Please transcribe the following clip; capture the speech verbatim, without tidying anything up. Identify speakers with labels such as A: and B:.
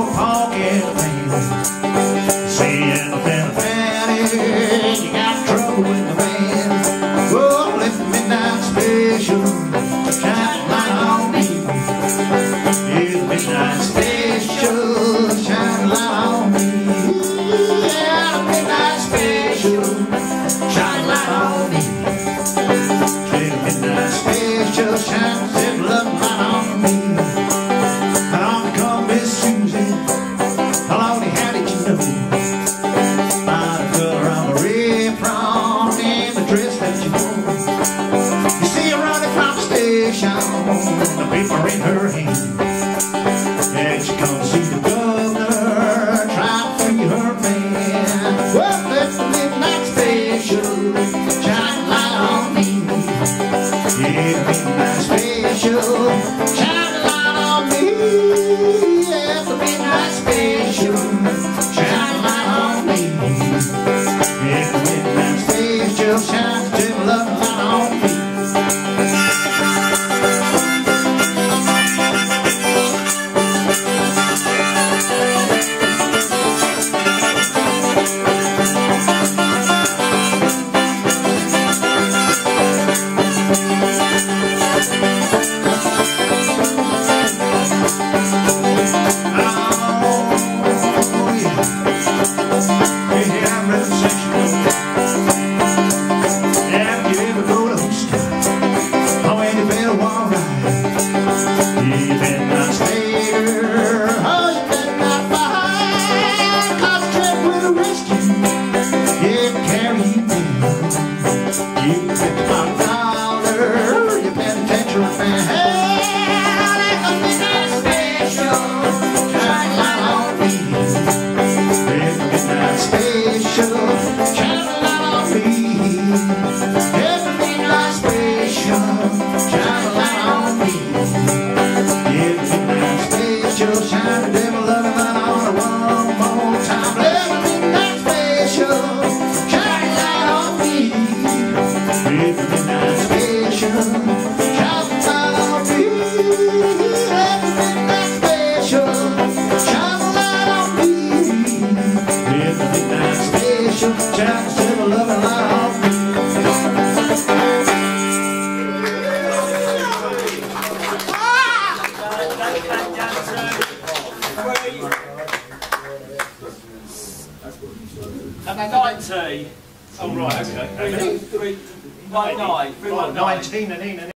A: old honk in the van. See anything fanny, you got trouble with the van. Oh, let the midnight special shine light on me. Yeah, the midnight special shine light on me. Yeah, the midnight special shine light on me. Yeah, the midnight special shine that love light on me. And on come Miss Susie, how Lordy, how did you know? By the color of the red prawn and the dress that you wore. You see her running from the station, the paper in her hand. And she come to see the governor, try to free her man. Well, that's the midnight special, shine light on me. Yeah, the midnight special, shine light on me. Yeah, the midnight special, shine light on me. Yeah, the midnight special, shine till love light on me.
B: ninety. Oh, right, okay. Three, three, nine, nine. Nineteen and in and in.